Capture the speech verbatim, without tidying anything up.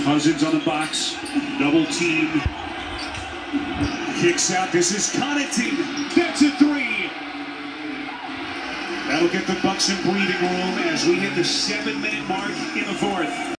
Cousins on the box, double team, kicks out. This is Connaughton. That's a three. That'll get the Bucks in breathing room as we hit the seven-minute mark in the fourth.